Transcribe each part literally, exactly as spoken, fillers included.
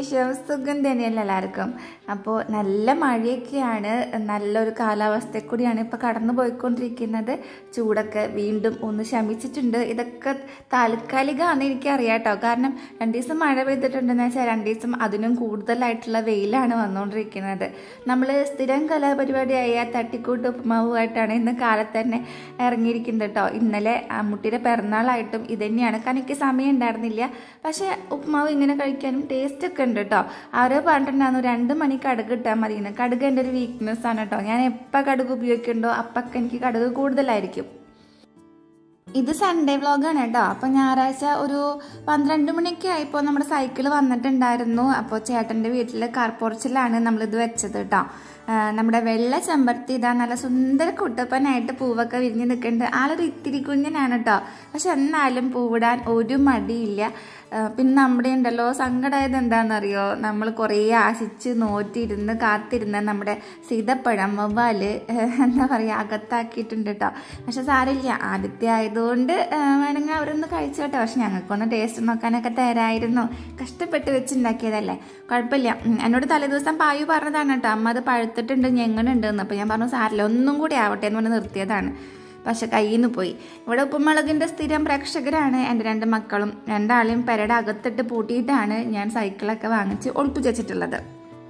വിശേഷം? സുഖം തന്നെയല്ല എല്ലാവർക്കും. അപ്പോൾ നല്ല മഴയൊക്കെയാണ്, നല്ലൊരു കാലാവസ്ഥയിൽ കൂടിയാണ് ഇപ്പോൾ കടന്നു പോയിക്കൊണ്ടിരിക്കുന്നത്. ചൂടൊക്കെ വീണ്ടും ഒന്ന് ശമിച്ചിട്ടുണ്ട്. ഇതൊക്കെ താൽക്കാലികമാണെന്ന് എനിക്കറിയാം കേട്ടോ. കാരണം രണ്ട് ദിവസം മഴ പെയ്തിട്ടുണ്ടെന്ന് വെച്ചാൽ രണ്ട് ദിവസം അതിനും കൂടുതലായിട്ടുള്ള വെയിലാണ് വന്നുകൊണ്ടിരിക്കുന്നത്. നമ്മൾ സ്ഥിരം കലാപരിപാടിയായ തട്ടിക്കൂട്ട് ഉപ്പുമാവുമായിട്ടാണ് ഇന്ന് കാലത്ത് തന്നെ ഇറങ്ങിയിരിക്കുന്നത് കേട്ടോ. ഇന്നലെ അമ്മുട്ടിയുടെ പിറന്നാളായിട്ടും ഇത് തന്നെയാണ്. കാരണം എനിക്ക് സമയം ഉണ്ടായിരുന്നില്ല. പക്ഷേ ഉപ്പുമാവ് ഇങ്ങനെ കഴിക്കാനും ടേസ്റ്റ് ഒക്കെ ഉണ്ട് കേട്ടോ. ആരോ പറഞ്ഞിട്ടുണ്ടായിരുന്നു രണ്ട് മണി കടുക് ഇട്ടാൽ മതിയെന്ന്. കടുക് എൻ്റെ ഒരു വീക്ക്നെസ് ആണ് കേട്ടോ. ഞാൻ എപ്പോൾ കടുക് ഉപയോഗിക്കുന്നുണ്ടോ അപ്പൊക്കെ എനിക്ക് കടുക് കൂടുതലായിരിക്കും. ഇത് സൺഡേ വ്ളോഗാണ് കേട്ടോ. അപ്പോൾ ഞായറാഴ്ച ഒരു പന്ത്രണ്ട് മണിയൊക്കെ ആയപ്പോൾ നമ്മുടെ സൈക്കിൾ വന്നിട്ടുണ്ടായിരുന്നു. അപ്പോൾ ചേട്ടൻ്റെ വീട്ടിൽ കാർപോർച്ചിലാണ് നമ്മളിത് വെച്ചത് കേട്ടോ. നമ്മുടെ വെള്ള ചെമ്പരത്തി ഇതാ നല്ല സുന്ദര കുട്ടപ്പനായിട്ട് പൂവൊക്കെ വിരിഞ്ഞ് നിൽക്കുന്നുണ്ട്. ആളൊരു ഇത്തിരി കുഞ്ഞനാണ് കേട്ടോ. പക്ഷെ എന്നാലും പൂവിടാൻ ഒരു മടിയില്ല. പിന്നെ നമ്മുടെ ഉണ്ടല്ലോ സങ്കടമായത് എന്താണെന്നറിയോ, നമ്മൾ കുറേ ആശിച്ച് നോറ്റിരുന്ന് കാത്തിരുന്ന് നമ്മുടെ സീതപ്പഴം വവ്വാല് എന്താ പറയുക അകത്താക്കിയിട്ടുണ്ട് കേട്ടോ. പക്ഷെ സാരമില്ല, ആദ്യത്തെ ആയതുകൊണ്ട് വേണമെങ്കിൽ അവരൊന്ന് കഴിച്ചു കേട്ടോ. പക്ഷെ ഞങ്ങൾക്കൊന്ന് ടേസ്റ്റ് നോക്കാനൊക്കെ തരായിരുന്നു. കഷ്ടപ്പെട്ട് വെച്ചുണ്ടാക്കിയതല്ലേ, കുഴപ്പമില്ല. എന്നോട് തലേദിവസം പായു പറഞ്ഞതാണ് കേട്ടോ, അമ്മ അത് പഴുത്തിട്ടുണ്ട് ഞെങ്ങനുണ്ട് എന്ന്. അപ്പോൾ ഞാൻ പറഞ്ഞു സാരില്ല, ഒന്നും കൂടി ആവട്ടെ എന്ന് പറഞ്ഞ് നിർത്തിയതാണ്. പക്ഷെ കയ്യിൽ നിന്ന് പോയി. ഇവിടെ ഉപ്പുമുളകിൻ്റെ സ്ഥിരം പ്രേക്ഷകരാണ് എൻ്റെ രണ്ട് മക്കളും. രണ്ടാളെയും പെരയുടെ അകത്തിട്ട് പൂട്ടിയിട്ടാണ് ഞാൻ സൈക്കിളൊക്കെ വാങ്ങിച്ച് ഒളിപ്പിച്ച് വെച്ചിട്ടുള്ളത്.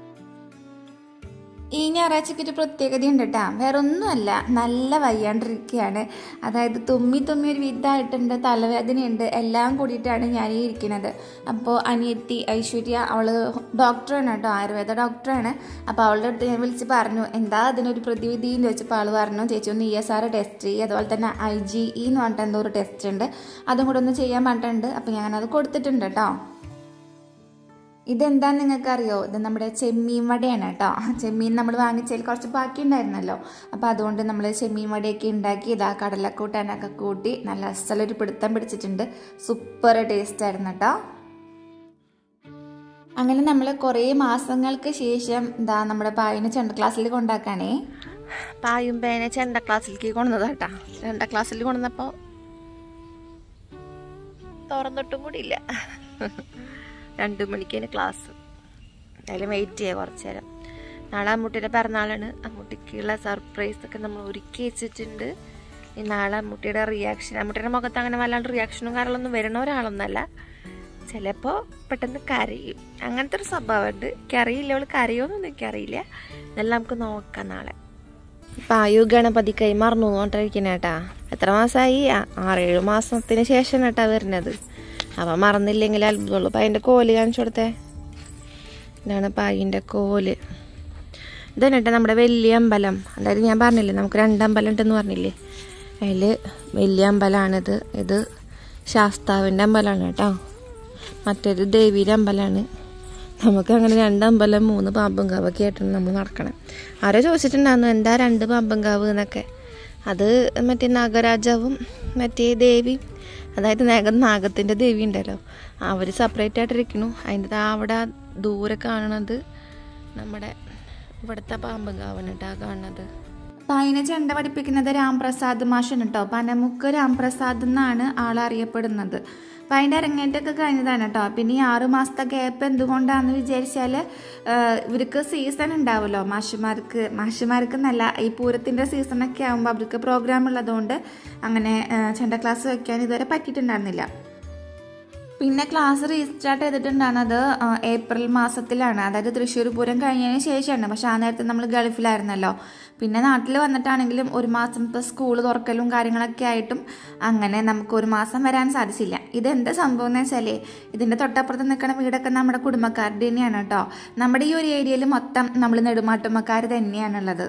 ഈ ഞായറാഴ്ചയ്ക്ക് ഒരു പ്രത്യേകതയുണ്ട് കേട്ടോ. വേറെ ഒന്നുമല്ല, നല്ല വയ്യാണ്ടിരിക്കുകയാണ്. അതായത് തുമ്മി തുമ്മി ഒരു വിധമായിട്ടുണ്ട്, തലവേദനയുണ്ട്, എല്ലാം കൂടിയിട്ടാണ് ഞാൻ ഈ ഇരിക്കുന്നത്. അപ്പോൾ അനിയത്തി ഐശ്വര്യ, അവൾ ഡോക്ടറാണ് കേട്ടോ, ആയുർവേദ ഡോക്ടറാണ്. അപ്പോൾ അവളുടെ അടുത്ത് ഞാൻ വിളിച്ച് പറഞ്ഞു എന്താ അതിനൊരു പ്രതിവിധി എന്ന് ചോദിച്ചപ്പോൾ ആൾ പറഞ്ഞു ചേച്ചി ഒന്ന് ഇ എസ് ആർ ടെസ്റ്റ് ചെയ്യുക, അതുപോലെ തന്നെ ഐ ജി ഇ എന്ന് പറഞ്ഞിട്ട് എന്തോ ഒരു ടെസ്റ്റ് ഉണ്ട്, അതും കൂടെ ഒന്ന് ചെയ്യാൻ പറഞ്ഞിട്ടുണ്ട്. അപ്പോൾ ഞാനത് കൊടുത്തിട്ടുണ്ട് കേട്ടോ. ഇതെന്താന്ന് നിങ്ങൾക്കറിയോ? ഇത് നമ്മുടെ ചെമ്മീൻ വടയാണ് കേട്ടോ. ചെമ്മീൻ നമ്മൾ വാങ്ങിച്ചതിൽ കുറച്ച് ബാക്കി ഉണ്ടായിരുന്നല്ലോ. അപ്പോൾ അതുകൊണ്ട് നമ്മൾ ചെമ്മീൻ വടയൊക്കെ ഉണ്ടാക്കി ഇതാ കടലക്കൂട്ടാനൊക്കെ കൂട്ടി നല്ല അസലൊരു പിടുത്തം പിടിച്ചിട്ടുണ്ട്. സൂപ്പർ ടേസ്റ്റ് ആയിരുന്നു കേട്ടോ. അങ്ങനെ നമ്മൾ കുറേ മാസങ്ങൾക്ക് ശേഷം ഇതാ നമ്മുടെ പായുനെ ചെണ്ട ക്ലാസ്സിൽ കൊണ്ടാക്കാനേ. പായും പേനെ ചെണ്ട ക്ലാസ്സിലേക്ക് കൊണ്ടുവന്നതാ കേട്ടോ. ചെണ്ട ക്ലാസ്സിൽ കൊണ്ടുവന്നപ്പോൾ തുറന്നിട്ടും കൂടി ഇല്ല. രണ്ടു മണിക്കാണ് ക്ലാസ്. എന്തായാലും വെയിറ്റ് ചെയ്യുക കുറച്ച് നേരം. നാളെ അമ്മൂട്ടിയുടെ പിറന്നാളാണ്. അമ്മൂട്ടിക്കുള്ള സർപ്രൈസൊക്കെ നമ്മൾ ഒരുക്കി വെച്ചിട്ടുണ്ട്. ഈ നാളെ അമ്മൂട്ടിയുടെ റിയാക്ഷൻ, അമ്മൂട്ടിയുടെ മുഖത്ത് അങ്ങനെ വല്ലാണ്ട് റിയാക്ഷനും കാര്യങ്ങളൊന്നും വരുന്ന ഒരാളൊന്നുമല്ല. ചിലപ്പോൾ പെട്ടെന്ന് കരയും, അങ്ങനത്തെ ഒരു സ്വഭാവമുണ്ട്. എനിക്കറിയില്ല അവൾ കരയോന്നൊന്നും എനിക്കറിയില്ല. ഇതെല്ലാം നമുക്ക് നോക്കാം നാളെ. പായു ഗണപതി കൈ മറന്നു കൊണ്ടിരിക്കുന്ന കേട്ടാ. എത്ര മാസമായി? ആറേഴു മാസത്തിന് ശേഷം കേട്ടാ വരുന്നത്. അപ്പം മറന്നില്ലെങ്കിൽ അത്ഭുതമുള്ളൂ. പായിൻ്റെ കോല് കാണിച്ചു കൊടുത്തേ. ഇതാണ് പായിൻ്റെ കോല്. ഇതാണ് കേട്ടോ നമ്മുടെ വലിയ അമ്പലം. അതായത് ഞാൻ പറഞ്ഞില്ലേ നമുക്ക് രണ്ടമ്പലം ഉണ്ടെന്ന് പറഞ്ഞില്ലേ, അതിൽ വലിയ അമ്പലമാണിത്. ഇത് ശാസ്താവിൻ്റെ അമ്പലമാണ് കേട്ടോ. മറ്റേത് ദേവിയുടെ അമ്പലമാണ്. നമുക്ക് അങ്ങനെ രണ്ടമ്പലം മൂന്ന് പാമ്പുംകാവൊക്കെ ആയിട്ടാണ് നമ്മൾ നടക്കണം. ആരോ ചോദിച്ചിട്ടുണ്ടായിരുന്നു എന്താ രണ്ട് പാമ്പുംകാവ് എന്നൊക്കെ. അത് മറ്റേ നാഗരാജാവും മറ്റേ ദേവി, അതായത് നാഗ നാഗത്തിൻ്റെ ദേവി ഉണ്ടല്ലോ, അവർ സെപ്പറേറ്റ് ആയിട്ടിരിക്കണു. അതിൻ്റെ അവിടെ ദൂരെ കാണുന്നത് നമ്മുടെ ഇവിടുത്തെ പാമ്പുംകാവാണ് കേട്ടോ കാണുന്നത്. പായിനെ ചെണ്ട പഠിപ്പിക്കുന്നത് രാംപ്രസാദ് മാഷാണ് കേട്ടോ. പനമുക്ക് രാംപ്രസാദ് എന്നാണ് ആളറിയപ്പെടുന്നത്. അപ്പം അതിൻ്റെ അരങ്ങേറ്റമൊക്കെ കഴിഞ്ഞതാണ് കേട്ടോ. പിന്നെ ഈ ആറു മാസത്തെ ഗ്യാപ്പ് എന്തുകൊണ്ടാണെന്ന് വിചാരിച്ചാൽ ഇവർക്ക് സീസൺ ഉണ്ടാവുമല്ലോ മാഷുമാർക്ക്. മാഷുമാർക്ക് എന്നല്ല, ഈ പൂരത്തിൻ്റെ സീസണൊക്കെ ആകുമ്പോൾ അവർക്ക് പ്രോഗ്രാം ഉള്ളതുകൊണ്ട് അങ്ങനെ ചെണ്ട ക്ലാസ് വയ്ക്കാൻ ഇതുവരെ പറ്റിയിട്ടുണ്ടായിരുന്നില്ല. പിന്നെ ക്ലാസ് റീസ്റ്റാർട്ട് ചെയ്തിട്ടുണ്ടാകുന്നത് ഏപ്രിൽ മാസത്തിലാണ്, അതായത് തൃശ്ശൂർ പൂരം കഴിഞ്ഞതിന് ശേഷമാണ്. പക്ഷെ ആ നേരത്തെ നമ്മൾ ഗൾഫിലായിരുന്നല്ലോ. പിന്നെ നാട്ടിൽ വന്നിട്ടാണെങ്കിലും ഒരു മാസം ഇപ്പോൾ സ്കൂൾ തുറക്കലും കാര്യങ്ങളൊക്കെ ആയിട്ടും അങ്ങനെ നമുക്ക് ഒരു മാസം വരാൻ സാധിച്ചില്ല. ഇതെന്താ സംഭവം എന്ന് വെച്ചാൽ ഇതിൻ്റെ തൊട്ടപ്പുറത്ത് നിൽക്കുന്ന വീടൊക്കെ നമ്മുടെ കുടുംബക്കാരുടെ തന്നെയാണ് കേട്ടോ. നമ്മുടെ ഈ ഒരു ഏരിയയിൽ മൊത്തം നമ്മൾ നെടുമാട്ടുമ്മക്കാർ തന്നെയാണുള്ളത്.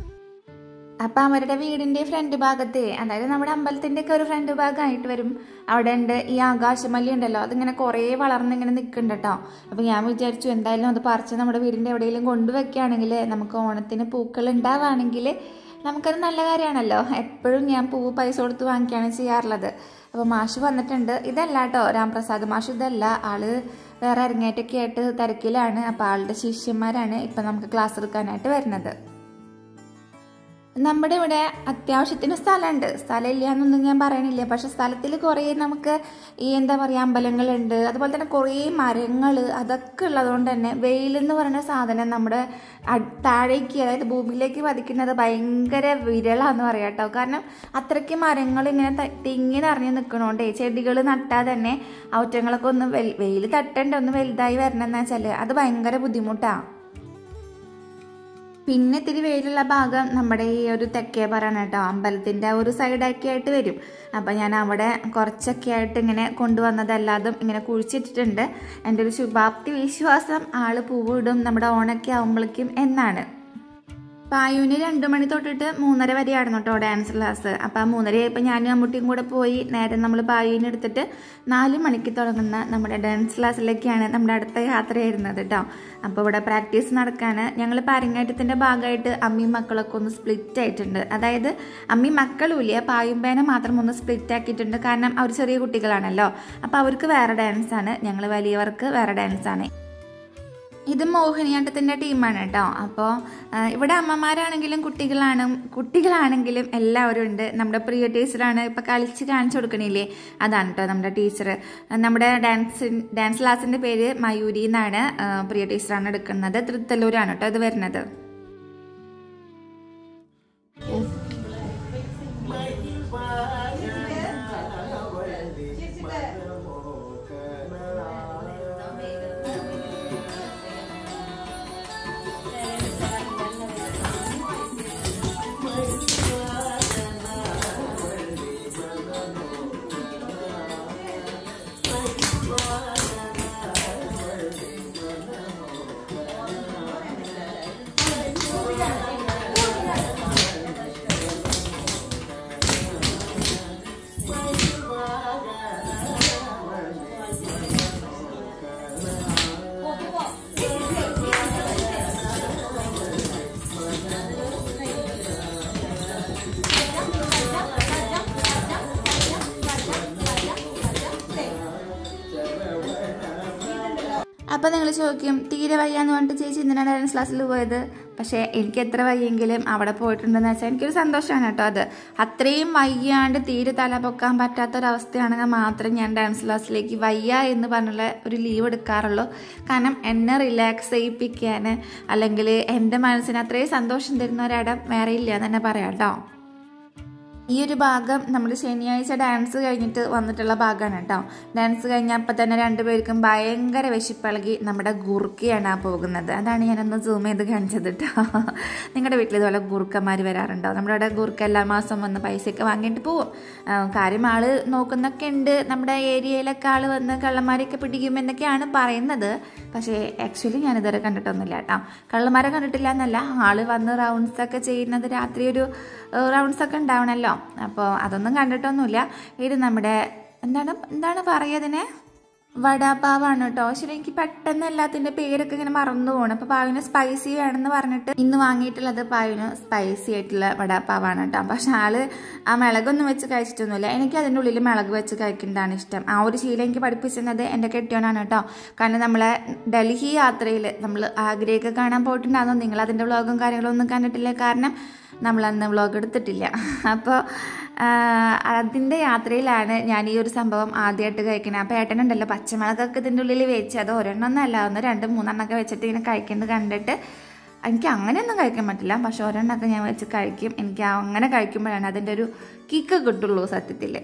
അപ്പം അവരുടെ വീടിൻ്റെ ഫ്രണ്ട് ഭാഗത്തെ, അതായത് നമ്മുടെ അമ്പലത്തിൻ്റെ ഒക്കെ ഒരു ഫ്രണ്ട് ഭാഗമായിട്ട് വരും. അവിടെ ഉണ്ട് ഈ ആകാശമല്ലി ഉണ്ടല്ലോ, അതിങ്ങനെ കുറേ വളർന്നിങ്ങനെ നിൽക്കുന്നുണ്ട് കേട്ടോ. അപ്പം ഞാൻ വിചാരിച്ചു എന്തായാലും അത് പറിച്ച് നമ്മുടെ വീടിൻ്റെ എവിടെയെങ്കിലും കൊണ്ടുവയ്ക്കുകയാണെങ്കിൽ നമുക്ക് ഓണത്തിന് പൂക്കൾ ഉണ്ടാവുകയാണെങ്കിൽ നമുക്കത് നല്ല കാര്യമാണല്ലോ. എപ്പോഴും ഞാൻ പൂവ് പൈസ കൊടുത്ത് വാങ്ങിക്കുകയാണ് ചെയ്യാറുള്ളത്. അപ്പോൾ മാഷ് വന്നിട്ടുണ്ട്. ഇതല്ല കേട്ടോ രാംപ്രസാദ് മാഷ്, ഇതല്ല, ആള് വേറെ അരങ്ങേറ്റൊക്കെ ആയിട്ട് തിരക്കിലാണ്. അപ്പോൾ ആളുടെ ശിഷ്യന്മാരാണ് ഇപ്പം നമുക്ക് ക്ലാസ് എടുക്കാനായിട്ട് വരുന്നത്. നമ്മുടെ ഇവിടെ അത്യാവശ്യത്തിന് സ്ഥലമുണ്ട്, സ്ഥലമില്ല എന്നൊന്നും ഞാൻ പറയണില്ല. പക്ഷെ സ്ഥലത്തിൽ കുറേ നമുക്ക് ഈ എന്താ പറയുക അമ്പലങ്ങളുണ്ട്, അതുപോലെ തന്നെ കുറേ മരങ്ങൾ, അതൊക്കെ ഉള്ളതുകൊണ്ട് തന്നെ വെയിലെന്ന് പറയുന്ന സാധനം നമ്മുടെ താഴേക്ക് അതായത് ഭൂമിയിലേക്ക് പതിക്കുന്നത് ഭയങ്കര വിരളാന്ന് പറയാം കേട്ടോ. കാരണം അത്രയ്ക്ക് മരങ്ങൾ ഇങ്ങനെ തിങ്ങി നിറഞ്ഞ് നിൽക്കണോണ്ടേ ചെടികൾ നട്ടാൽ തന്നെ ഔറ്റങ്ങളൊക്കെ ഒന്ന് വെയിൽ തട്ടേണ്ട ഒന്ന് വലുതായി വരണമെന്ന് വെച്ചാൽ അത് ഭയങ്കര ബുദ്ധിമുട്ടാണ്. പിന്നെ ഇത്തിരി വെയിലുള്ള ഭാഗം നമ്മുടെ ഈ ഒരു തെക്കേ പറയാണ് കേട്ടോ, അമ്പലത്തിൻ്റെ ഒരു സൈഡൊക്കെ ആയിട്ട് വരും. അപ്പം ഞാൻ അവിടെ കുറച്ചൊക്കെ ആയിട്ട് ഇങ്ങനെ കൊണ്ടുവന്നതല്ലാതും ഇങ്ങനെ കുഴിച്ചിട്ടിട്ടുണ്ട്. എൻ്റെ ഒരു ശുഭാപ്തി വിശ്വാസം ആൾ പൂവിടും നമ്മുടെ ഓണൊക്കെ ആകുമ്പോഴേക്കും എന്നാണ്. പായൂന് രണ്ടു മണി തൊട്ടിട്ട് മൂന്നര വരെയായിരുന്നു കേട്ടോ ഡാൻസ് ക്ലാസ്. അപ്പം ആ മൂന്നര ആയപ്പോൾ ഞാനും അമ്മൂട്ടിയും കൂടെ പോയി നേരെ നമ്മൾ പായൂന് എടുത്തിട്ട് നാല് മണിക്ക് തുടങ്ങുന്ന നമ്മുടെ ഡാൻസ് ക്ലാസ്സിലേക്കാണ് നമ്മുടെ അടുത്ത യാത്രയായിരുന്നത് കേട്ടോ. അപ്പോൾ ഇവിടെ പ്രാക്ടീസ് നടക്കാണ്. ഞങ്ങൾ പാരങ്ങാറ്റത്തിൻ്റെ ഭാഗമായിട്ട് അമ്മയും മക്കളൊക്കെ ഒന്ന് സ്പ്ലിറ്റ് ആയിട്ടുണ്ട്. അതായത് അമ്മയും മക്കളും ഇല്ല, പായുമ്പേനെ മാത്രം ഒന്ന് സ്പ്ലിറ്റ് ആക്കിയിട്ടുണ്ട്. കാരണം അവർ ചെറിയ കുട്ടികളാണല്ലോ, അപ്പോൾ അവർക്ക് വേറെ ഡാൻസാണ്, ഞങ്ങൾ വലിയവർക്ക് വേറെ ഡാൻസാണ്. ഇത് മോഹിനിയാട്ടത്തിൻ്റെ ടീമാണ് കേട്ടോ. അപ്പോൾ ഇവിടെ അമ്മമാരാണെങ്കിലും കുട്ടികളാണ് കുട്ടികളാണെങ്കിലും എല്ലാവരും ഉണ്ട്. നമ്മുടെ പ്രിയ ടീച്ചറാണ് ഇപ്പോൾ കളിച്ച് കാണിച്ചു കൊടുക്കണില്ലേ, അതാണ് കേട്ടോ നമ്മുടെ ടീച്ചർ. നമ്മുടെ ഡാൻസ് ഡാൻസ് ക്ലാസ്സിൻ്റെ പേര് മയൂരി എന്നാണ്. പ്രിയ ടീച്ചറാണ് എടുക്കുന്നത്. തൃത്തല്ലൂരാണ് കേട്ടോ ഇത് വരുന്നത്. അപ്പോൾ നിങ്ങൾ ചോദിക്കും തീരെ വയ്യാന്ന് പറഞ്ഞിട്ട് ചേച്ചി എന്തിനാണ് ഡാൻസ് ക്ലാസ്സിൽ പോയത്. പക്ഷേ എനിക്ക് എത്ര വയ്യെങ്കിലും അവിടെ പോയിട്ടുണ്ടെന്ന് വെച്ചാൽ എനിക്കൊരു സന്തോഷമാണ് കേട്ടോ. അത് അത്രയും വയ്യാണ്ട് തീരെ തല പൊക്കാൻ പറ്റാത്തൊരവസ്ഥയാണെങ്കിൽ മാത്രം ഞാൻ ഡാൻസ് ക്ലാസ്സിലേക്ക് വയ്യ എന്ന് പറഞ്ഞുള്ള ഒരു ലീവ് എടുക്കാറുള്ളൂ. കാരണം എന്നെ റിലാക്സ് ചെയ്യിപ്പിക്കാൻ അല്ലെങ്കിൽ എൻ്റെ മനസ്സിന് അത്രയും സന്തോഷം തരുന്ന ഒരിടം വേറെ ഇല്ല എന്ന് തന്നെ പറയാം കേട്ടോ. ഈ ഒരു ഭാഗം നമ്മൾ ശനിയാഴ്ച ഡാൻസ് കഴിഞ്ഞിട്ട് വന്നിട്ടുള്ള ഭാഗമാണ് കേട്ടോ. ഡാൻസ് കഴിഞ്ഞപ്പോൾ തന്നെ രണ്ടുപേർക്കും ഭയങ്കര വിശപ്പിളകി നമ്മുടെ ഗുർക്കയാണ് ആ പോകുന്നത്. അതാണ് ഞാനൊന്ന് സൂം ചെയ്ത് കാണിച്ചത് കേട്ടോ. നിങ്ങളുടെ വീട്ടിൽ ഇതുപോലെ ഗുർക്കന്മാർ വരാറുണ്ടോ? നമ്മുടെ അവിടെ ഗുർക്ക എല്ലാ മാസം വന്ന് പൈസയൊക്കെ വാങ്ങിയിട്ട് പോവും. കാര്യം ആൾ നോക്കുന്നൊക്കെ ഉണ്ട്. നമ്മുടെ ഏരിയയിലൊക്കെ ആൾ വന്ന് കള്ളന്മാരെയൊക്കെ പിടിക്കും എന്നൊക്കെയാണ് പറയുന്നത്. പക്ഷേ ആക്ച്വലി ഞാനിതുവരെ കണ്ടിട്ടൊന്നുമില്ല കേട്ടോ. കള്ളന്മാരെ കണ്ടിട്ടില്ല എന്നല്ല, ആൾ വന്ന് റൗണ്ട്സൊക്കെ ചെയ്യുന്നത് രാത്രി ഒരു റൗണ്ട്സൊക്കെ ഉണ്ടാവണമല്ലോ. അപ്പോൾ അതൊന്നും കണ്ടിട്ടൊന്നുമില്ല. ഇത് നമ്മുടെ എന്താണ് എന്താണ് പറയുന്നതിനെ വടാപ്പാവാണ് കേട്ടോ. ശരി, എനിക്ക് പെട്ടെന്ന് എല്ലാത്തിൻ്റെ പേരൊക്കെ ഇങ്ങനെ മറന്നു പോകണം. അപ്പോൾ പാവിന് സ്പൈസി വേണമെന്ന് പറഞ്ഞിട്ട് ഇന്ന് വാങ്ങിയിട്ടുള്ളത് പാവിന് സ്പൈസി ആയിട്ടുള്ള വടാപ്പാവാണ് കേട്ടോ. പക്ഷെ ആള് ആ മിളകൊന്നും വെച്ച് കഴിച്ചിട്ടൊന്നുമില്ല. എനിക്ക് അതിൻ്റെ ഉള്ളിൽ മിളക് വെച്ച് കഴിക്കുന്നതാണ് ഇഷ്ടം. ആ ഒരു ശീലം എനിക്ക് പഠിപ്പിച്ചത് എൻ്റെ കെട്ടിയോനാണ് കേട്ടോ. കാരണം നമ്മളെ ഡൽഹി യാത്രയിൽ നമ്മൾ ആഗ്രയൊക്കെ കാണാൻ പോയിട്ടുണ്ടാകുന്നു. നിങ്ങൾ അതിൻ്റെ വ്ളോഗും കാര്യങ്ങളും ഒന്നും കണ്ടിട്ടില്ല, കാരണം നമ്മളന്ന് വ്ളോഗ് എടുത്തിട്ടില്ല. അപ്പോൾ അതിൻ്റെ യാത്രയിലാണ് ഞാൻ ഈ ഒരു സംഭവം ആദ്യമായിട്ട് കഴിക്കുന്നത്. അപ്പോൾ ഏട്ടനുണ്ടല്ലോ പച്ചമുളകൊക്കെ ഇതിൻ്റെ ഉള്ളിൽ വെച്ച് അത് ഒരെണ്ണമൊന്നും അല്ല, ഒന്ന് രണ്ട് മൂന്നെണ്ണമൊക്കെ വെച്ചിട്ട് ഇങ്ങനെ കഴിക്കുന്നത് കണ്ടിട്ട് എനിക്ക് അങ്ങനെയൊന്നും കഴിക്കാൻ പറ്റില്ല. പക്ഷെ ഒരെണ്ണമൊക്കെ ഞാൻ വെച്ച് കഴിക്കും. എനിക്ക് അങ്ങനെ കഴിക്കുമ്പോഴാണ് അതിൻ്റെ ഒരു കിക്ക് കിട്ടുള്ളൂ സത്യത്തിൽ.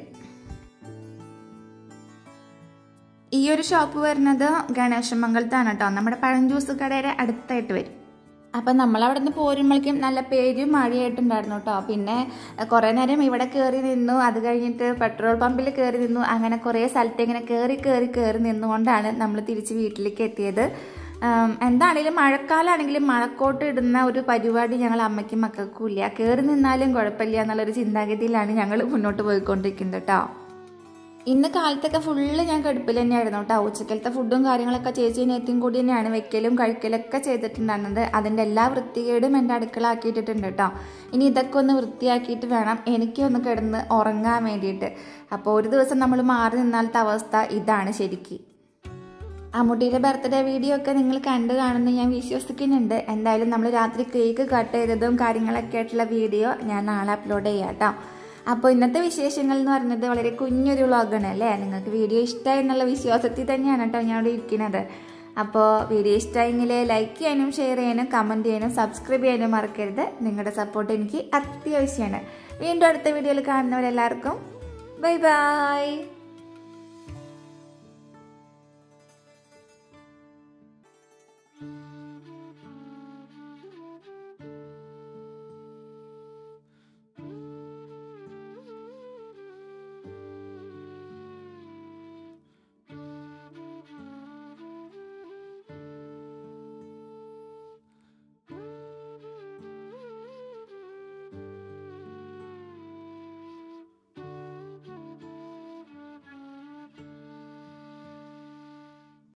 ഈ ഒരു ഷോപ്പ് വരുന്നത് ഗണേശമംഗലത്താണ് കേട്ടോ. നമ്മുടെ പഴം ജ്യൂസ് കടയുടെ അടുത്തായിട്ട് വരും. അപ്പം നമ്മളവിടെ നിന്ന് പോരുമ്പോഴേക്കും നല്ല പേരും മഴയായിട്ടുണ്ടായിരുന്നു കേട്ടോ. പിന്നെ കുറേ നേരം ഇവിടെ കയറി നിന്നു. അത് കഴിഞ്ഞിട്ട് പെട്രോൾ പമ്പിൽ കയറി നിന്നു. അങ്ങനെ കുറേ സ്ഥലത്ത് ഇങ്ങനെ കയറി കയറി കയറി നിന്നുകൊണ്ടാണ് നമ്മൾ തിരിച്ച് വീട്ടിലേക്ക് എത്തിയത്. എന്താണെങ്കിലും മഴക്കാലമാണെങ്കിലും മഴക്കോട്ട് ഇടുന്ന ഒരു പരിപാടി ഞങ്ങൾ അമ്മയ്ക്കും മക്കൾക്കും ഇല്ല. കയറി നിന്നാലും കുഴപ്പമില്ല എന്നുള്ളൊരു ചിന്താഗതിയിലാണ് ഞങ്ങൾ മുന്നോട്ട് പോയിക്കൊണ്ടിരിക്കുന്നത് കേട്ടോ. ഇന്ന് കാലത്തൊക്കെ ഫുള്ള് ഞാൻ കടുപ്പിൽ തന്നെയായിരുന്നു കേട്ടോ. ഉച്ചക്കലത്തെ ഫുഡും കാര്യങ്ങളൊക്കെ ചേച്ചി നേരത്തെയും കൂടി തന്നെയാണ് വെക്കലും കഴിക്കലൊക്കെ ചെയ്തിട്ടുണ്ടായിരുന്നത്. അതിൻ്റെ എല്ലാ വൃത്തികേടും എൻ്റെ അടുക്കള ആക്കിയിട്ടിട്ടുണ്ട് കേട്ടോ. ഇനി ഇതൊക്കെ ഒന്ന് വൃത്തിയാക്കിയിട്ട് വേണം എനിക്കൊന്ന് കിടന്ന് ഉറങ്ങാൻ വേണ്ടിയിട്ട്. അപ്പോൾ ഒരു ദിവസം നമ്മൾ മാറി നിന്നാലത്തെ അവസ്ഥ ഇതാണ് ശരിക്കും. അമ്മൂട്ടിയുടെ ബർത്ത്ഡേ വീഡിയോ ഒക്കെ നിങ്ങൾ കണ്ടു കാണുമെന്ന് ഞാൻ വിശ്വസിക്കുന്നുണ്ട്. എന്തായാലും നമ്മൾ രാത്രി കേക്ക് കട്ട് ചെയ്തതും കാര്യങ്ങളൊക്കെ ആയിട്ടുള്ള വീഡിയോ ഞാൻ നാളെ അപ്ലോഡ് ചെയ്യാം കേട്ടോ. അപ്പോൾ ഇന്നത്തെ വിശേഷങ്ങൾ എന്ന് പറയുന്നത് വളരെ കുഞ്ഞൊരു വ്ളോഗാണ് അല്ലേ. നിങ്ങൾക്ക് വീഡിയോ ഇഷ്ടമായി എന്നുള്ള വിശ്വാസത്തിൽ തന്നെയാണ് കേട്ടോ ഞാൻ ഇവിടെ ഇരിക്കുന്നത്. അപ്പോൾ വീഡിയോ ഇഷ്ടമായെങ്കിൽ ലൈക്ക് ചെയ്യാനും ഷെയർ ചെയ്യാനും കമൻറ്റ് ചെയ്യാനും സബ്സ്ക്രൈബ് ചെയ്യാനും മറക്കരുത്. നിങ്ങളുടെ സപ്പോർട്ട് എനിക്ക് അത്യാവശ്യമാണ്. വീണ്ടും അടുത്ത വീഡിയോയിൽ കാണുന്നവരെല്ലാവർക്കും ബൈ ബൈ.